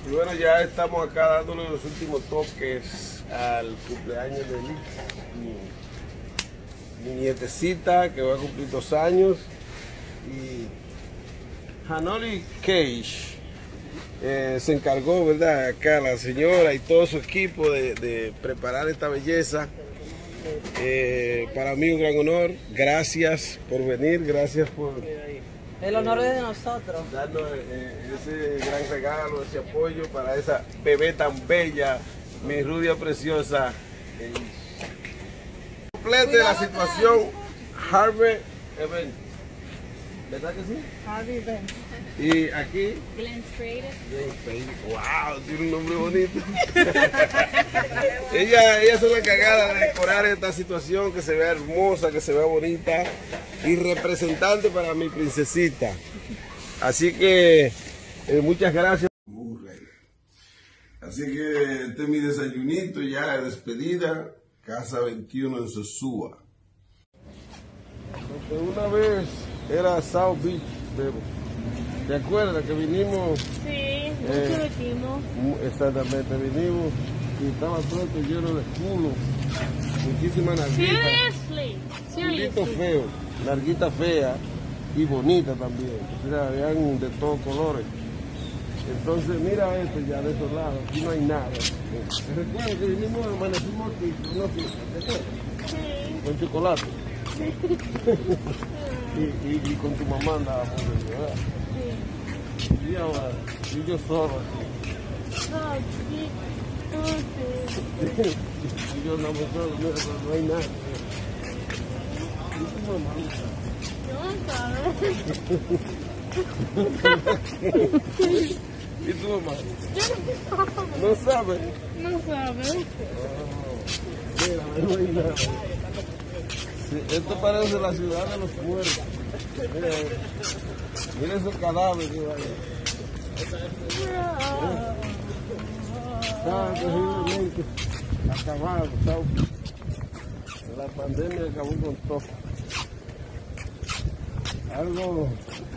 Y bueno, ya estamos acá dándole los últimos toques al cumpleaños de Lick, mi nietecita que va a cumplir 2 años. Y Hanoli Cage se encargó, ¿verdad? Acá la señora y todo su equipo de preparar esta belleza. Para mí un gran honor. Gracias por venir, gracias por... El honor es de nosotros. Darnos ese gran regalo, ese apoyo para esa bebé tan bella, mi rubia preciosa. Complete la situación, Harvey Event. ¿Verdad que sí? Harvey Event. Y aquí, Glenn's Creative. wow, tiene un nombre bonito. ella es la encargada de decorar esta situación, que se vea hermosa, que se vea bonita y representante para mi princesita. Así que muchas gracias. Así que este es mi desayunito ya de despedida, Casa 21 en Sosúa. Lo que una vez era South Beach, Bebo. ¿Te acuerdas que vinimos? Sí, mucho metimos. Exactamente, vinimos y estaba todo esto lleno de culo. Muchísimas narguitas. Culito feo, narguita fea y bonita también. O sea, habían de todos colores. Entonces, mira esto ya de esos lados, aquí no hay nada. ¿Te recuerdas que vinimos, amanecimos aquí con una fiesta? ¿Te acuerdas? Sí. Con chocolate. y con tu mamá andábamos, ¿verdad? Sí. Y ahora, y yo solo aquí. Y yo andamos solo, mira, no hay nada. ¿Y tu mamá? ¿Y tu mamá? ¿No sabe? No sabe. Mira, no hay nada. Sí, esto parece la ciudad de los muertos. Mira esos cadáveres que hay. Está terriblemente acabado, ¿sabes? La pandemia acabó con todo. Algo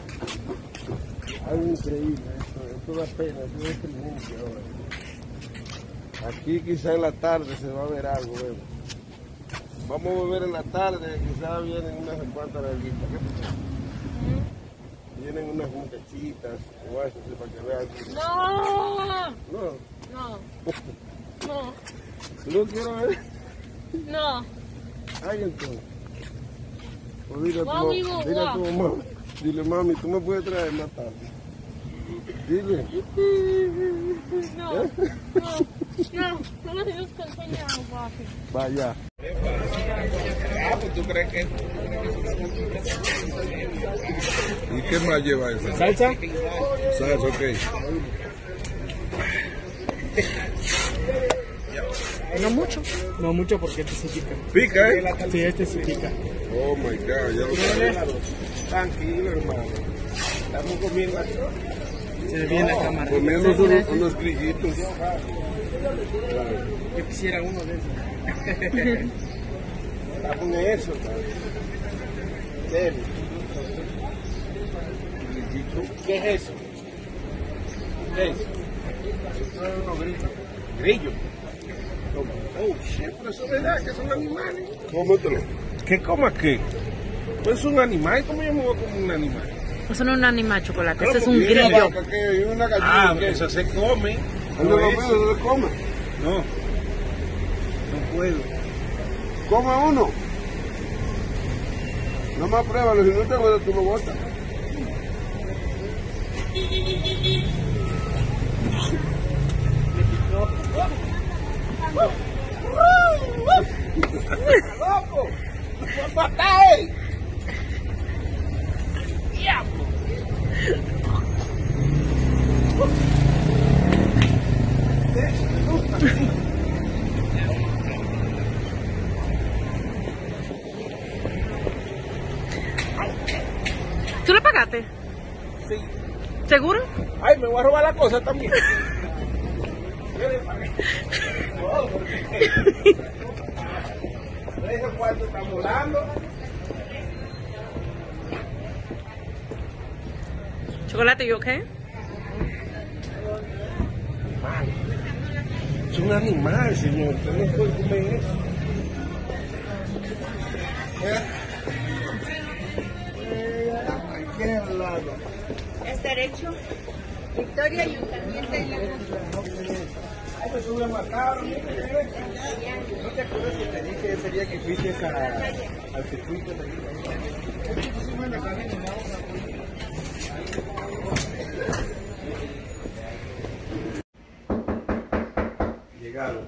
increíble, esto da pena, esto es triste ahora. Aquí quizá en la tarde se va a ver algo, ¿verdad? Vamos a beber en la tarde, quizás vienen unas cuantas larguitas. Vienen unas muchachitas o eso, para que vean. No. No. No. No. ¿Tú no quieres ver? No. Ay, entonces. Pues dile a tu mamá. Dile, mami, tú me puedes traer más tarde. Dile. No. No. No. No me tienes que enseñar, papi. Vaya. Pues tú crees que... ¿Y qué más lleva eso? ¿Salsa? Salsa, ok. No mucho. No mucho porque este se pica. ¿Pica, eh? Sí, este se pica. Oh my God, ya lo sabes. Tranquilo, hermano. Estamos comiendo aquí. Se ve bien la cámara. Comiendo unos grillitos. Yo quisiera uno de esos. Estamos en eso, serio. ¿Qué es eso? ¿Qué es? Grillo. Oh, shit, pero eso es verdad que son animales. Cómetelo. ¿Qué coma qué? Pues es un animal, ¿cómo yo me voy a comer un animal? Eso no es un animal, chocolate, eso es ¿Cómo un que grillo. una vaca, ¿qué? Una gallina, ¿qué? Eso se come. No, No se come. No. No puedo. Come uno. No más pruébalo, si no te gusta, tú lo botas. ¡Loco! ¡Por matar! ¡Diablo! ¿Tú le pagaste? Sí. ¿Seguro? Ay, me voy a robar la cosa también. Ese cuarto está volando. Chocolate, you okay? un animal, señor. Usted no puede comer eso. Cualquier lado. Es derecho. Victoria y Ayuntamiento de la Ay, me sube más caro. ¿No te acuerdas que te dije ese día que fuiste al circuito de Llegaron.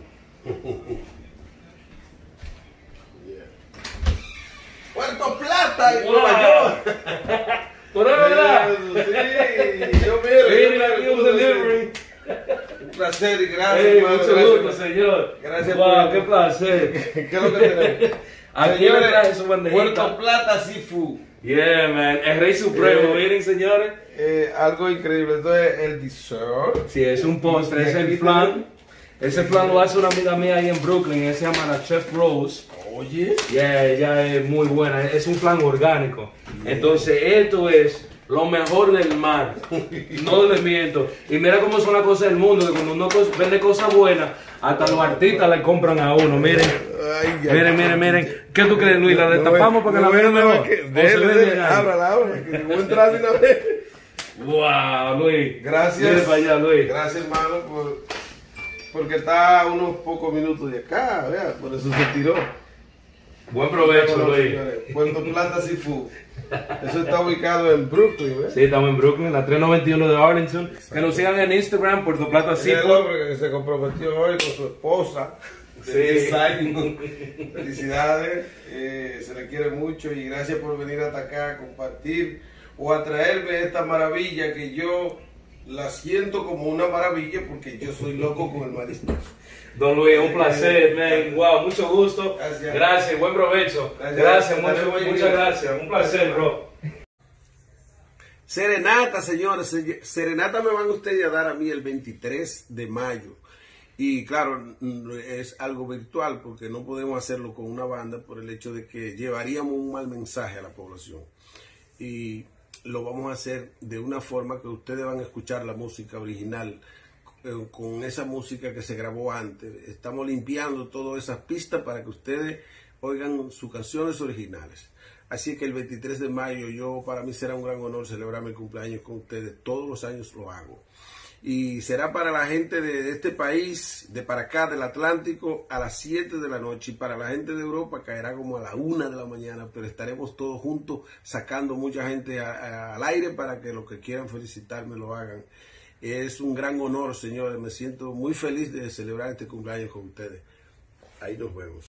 Puerto Plata, en Nueva York. ¿Por ahí, verdad? Sí, yo Delivery. Un placer y gracias. Hey, hermano, mucho gracias. gusto, señor. Gracias Wow, por- qué placer. ¿Qué es lo que tenemos? Aquí me traje su bandejita. Puerto Plata Seafood. Yeah, man. El Rey Supremo, miren, señores. Algo increíble. Entonces, el dessert. Sí, es un postre, es el flan. Ese flan lo hace una amiga mía ahí en Brooklyn, ella se llama la Chef Rose. Oye. Yeah, ella es muy buena, es un flan orgánico. Entonces, esto es lo mejor del mar. No le miento. Y mira cómo son las cosas del mundo, que cuando uno vende cosas buenas, hasta los artistas le compran a uno. Miren, Ay, ya. miren. ¿Qué tú crees, Luis? ¿La destapamos para que la vean mejor? ¿O se ve bien ahí? Ábrala, que voy a entrar de una vez. Wow, Luis. Gracias. Mire para allá, Luis. Gracias, hermano, porque está a unos pocos minutos de acá, vea, por eso se tiró. Buen provecho, Bueno, Luis. señores, Puerto Plata Seafood. Eso está ubicado en Brooklyn, ¿ves? Sí, estamos en Brooklyn, la 391 de Arlington. Que nos sigan en Instagram, Puerto Plata Sí, el Seafood. hombre que se comprometió hoy con su esposa de 10 años. Felicidades, se le quiere mucho y gracias por venir hasta acá a compartir o a traerme esta maravilla que yo la siento como una maravilla porque yo soy loco con el marisco. Don Luis, un placer, man. Wow, mucho gusto. Gracias. Gracias, buen provecho. Gracias. Muchas gracias. Un placer, bro. Serenata, señores. Serenata me van ustedes a dar a mí el 23 de mayo. Y claro, es algo virtual porque no podemos hacerlo con una banda por el hecho de que llevaríamos un mal mensaje a la población. Y lo vamos a hacer de una forma que ustedes van a escuchar la música original con esa música que se grabó antes. Estamos limpiando todas esas pistas para que ustedes oigan sus canciones originales. Así que el 23 de mayo, para mí será un gran honor celebrar mi cumpleaños con ustedes. Todos los años lo hago. Y será para la gente de este país, de para acá, del Atlántico, a las 7 de la noche. Y para la gente de Europa caerá como a la 1 de la mañana. Pero estaremos todos juntos sacando mucha gente al aire para que los que quieran felicitarme lo hagan. Es un gran honor, señores. Me siento muy feliz de celebrar este cumpleaños con ustedes. Ahí nos vemos.